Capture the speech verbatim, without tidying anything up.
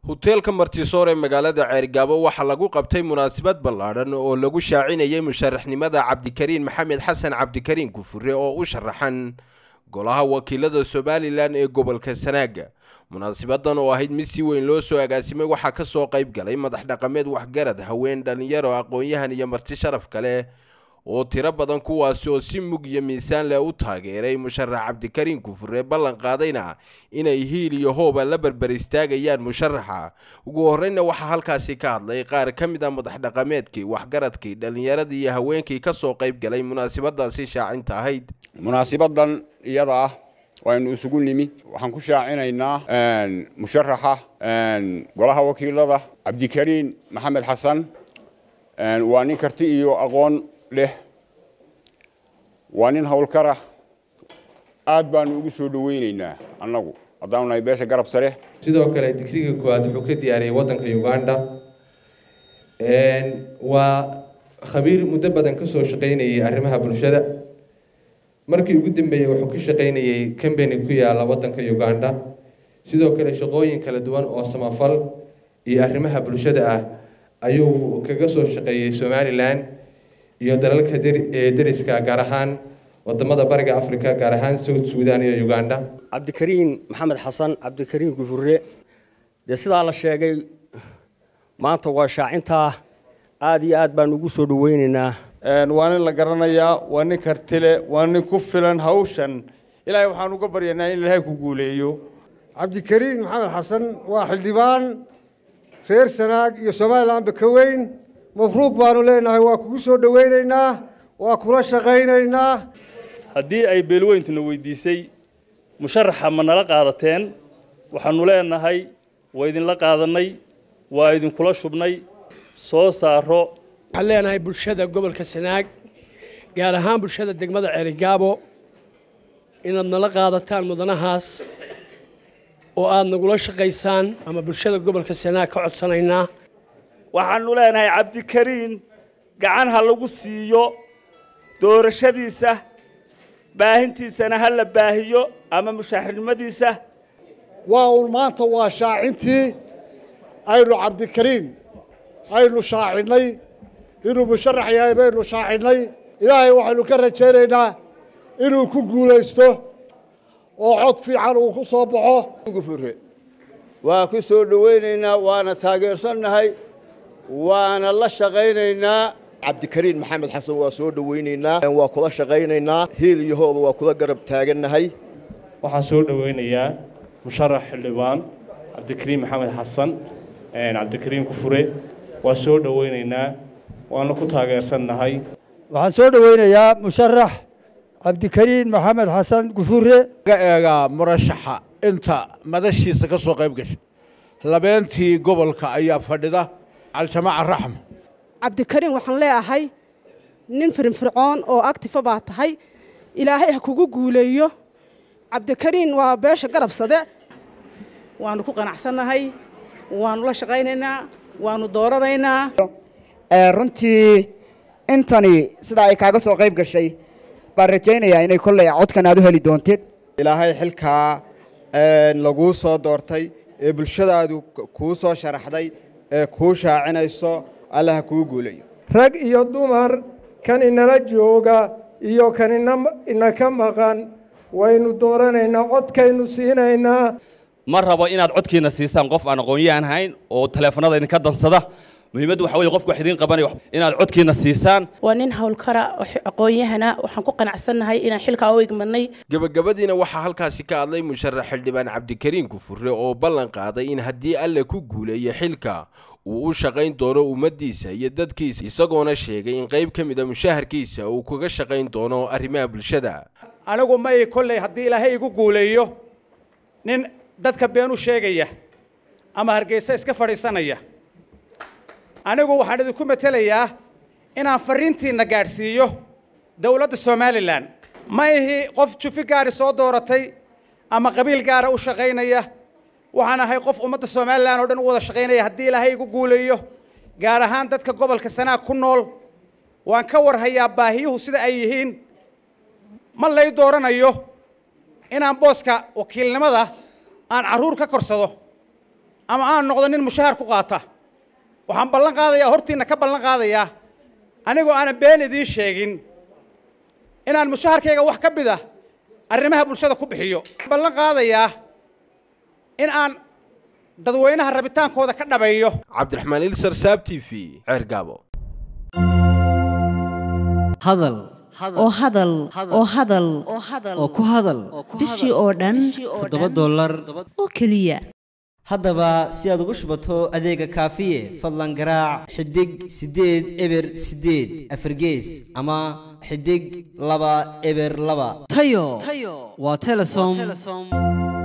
hoteelka Martisoor ee magaalada Ceergaabo waxa lagu qabtay munaasabad ballaaran oo lagu shaacinayay musharaxnimada Cabdikariin Maxamed Xasan Cabdikariin Gufure oo u sharaxan golaha wakiilada Somaliland ee gobolka Sanaag. munaasabadan oo ahayd mid si weyn loo soo agaasimay waxa ka soo qayb galay madax dhaqameed waxgarad haween dhalinyaro aqoon-yahan iyo marti sharaf kale oo tiro badan kuwaas oo si mug iyo miisaan leh u taageeray musharax Cabdikariin Gufure ballan qaadayna inay hiil iyo hooba la barbar istaagayaan musharaxa. ugu horreynna waxa halkaasi ka hadlay qaar ka mid ah madax dhaqameedkii waxgaradkii dhalinyaradii iyo haweenkii ka soo qayb galay munaasabadaasi shaacinta ahayd. munaasabadan iyada ah وأن أسقوني وحن كشاعنا مشرحة قلها وكيلة عبدكريم محمد حسن وأن كرتي أغون له وأن هول كره أدبان وجسود ويننا أنو أضعنا يبيش قرب سريع. sidoo kale digriga koowaad wuxuu ka diyaariyay wadanka Uganda een waa khabiir muddo badan ka soo shaqeynayay arrimaha bulshada markii ugu dambeeyay wuxuu ka shaqeynayay company ku yaala wadanka Uganda sidoo kale shaqooyin kala duwan oo samafal iyo arrimaha bulshada ah ayuu kaga soo shaqeeyay Somaliland iyo dalalka deriska gaar ahaan wadamada bariga Afrika gaar ahaan South Sudan iyo Uganda. Cabdikariin Maxamed Xasan Cabdikariin Gufure de sida la sheegay maanta waa shaacinta aad iyo aad baan ugu soo dhaweynaynaa waan la garanayaa waan kartile waan ku filan hawshan ilaahay waxaan uga baryaynaa in ilaahay ku guuleeyo. Cabdikariin Maxamed Xasan waa xildhibaan reer Sanaag iyo Somaliland ka weyn mafruuq baanu leenahay waa kugu soo dhaweynaynaa waa kula shaqeynaynaa. haddii ay beelweyntu weydiisay musharaxa ma nala qaadateen waxaanu leenahay waa idin la qaadanay waa idin kula shubnay soo saaro waxaan leenahay bulshada gobolka Sanaag gaar ahaan bulshada degmada Ceergaabo inaad nala qaadataan mudanahaas oo aad nagula shaqeysaan ama bulshada gobolka Sanaag ka codsanaynaa. waxaanu leenahay Cabdikariin gacan ha lagu siiyo doorashadiisa baahintiisana ha la baahiyo ama musharaxnimadiisa. waa uu maanta waa shaacintii aynu Cabdikariin aynu shaacinay inuu musharax yahay baynu shaacinay ilaahay waxaanu ka rajaynaynaa inuu ku guulaysto oo cod fiican uu ku soo baxo. Gufure waa ku soo dhaweynaynaa waana taageersanahay waana la shaqeynaynaa. Cabdikariin Maxamed Xasan waa soo dhaweynaynaa waa kula shaqeynaynaa hiil iyo hooba waa kula garab taaganahay. waxaan soo dhaweynayaa musharax xildhibaan Cabdikariin Maxamed Xasan een Cabdikariin Gufure waa soo dhaweynaynaa waana ku taageersanahay. waxaan soo dhaweynayaa musharax Cabdikariin Maxamed Xasan Gufure eega murashaxa inta madashiisa ka soo qayb gashay labeentii gobolka ayaa fadhida al-jamaaca raxma. Cabdikariin waxaan leeyahay nin firfircoon oo active baa tahay ilaahay ha kugu guuleeyo. Cabdikariin waa beesha garabsade waanu ku qanacsanahay waanu la shaqeynaynaa waanu dooranaynaa. ee runtii intani sida ay kaaga soo qayb gashay baan rajaynayaa inay kolley codkan aad u heli doontid. ilaahay xilka ee lagu soo doortay ee bulshadaadu ku soo sharaxday ee ku shaacinayso Allah ku guuleeyo. rag iyo dumar kan inala jooga iyo kan ina ka maqan waynu dooranaynaa codkaynu siinaynaa. ma rabo inaad codkiina siisaan qof aan aqoon-yahan ahayn oo telefoonada idinka dansada. muhiimaddu waxa weeye qofku wax idin qabanayo inaad codkiina siisaan. waa nin hawlkara aqoon-yahana waxaan ku qanacsanahay inaan xilka u igmanay. gabagabadiina waxaa halkaasi ka hadlay musharax xildhibaan Cabdikariin Gufure oo ballan qaaday in haddii alle ku guuleeyo xilka uu u shaqeyn doono ummadiisa iyo dadkiisa isagoona sheegay in qayb ka mid ah mushaharkiisa uu kaga shaqeyn doono arrimaha bulshada. anigu ma ay kolley haddii ilaahay igu guuleeyo nin dadka been u sheegaya ama hargeysa iska fadhiisanaya anigu waxaan idinku matalayaa inaan fariintiina gaadhsiiyo dawladda Somaliland ma ihi qof jufi gaari soo dooratay ama qabiil gaara u shaqeynaya waxaan ahay qof ummadda Somaliland oo dhan u wada shaqeynaya haddii ilaahay igu guuleeyo gaar ahaan dadka gobolka Sanaag ku nool waan ka warhayaa baahiyuhu sida ay yihiin ma lay dooranayo inaan booska wakiilnimada aan caruur ka korsado ama aan noqdo nin mushahar ku qaata waxaan ballan qaadayaa hortiina ka ballan qaadayaa anigoo aan been idin sheegin inaan mushaharkayga wax ka bida arrimaha bulshada ku bixiyo ballan qaadayaa in aan dadweynaha rabitaankooda ka dhabeeyo cabdiraxmaan ilsar saab t v ceergaabo hadal oo hadal oo hadal oo ku hadal bishii oo dhan toddoba dollar oo keliya haddaba si aad ugu shubato adeega kaafiye fadlan garaac xidig siddeed eber siddeed afargees ama xidig laba eber laba tayo waa telesom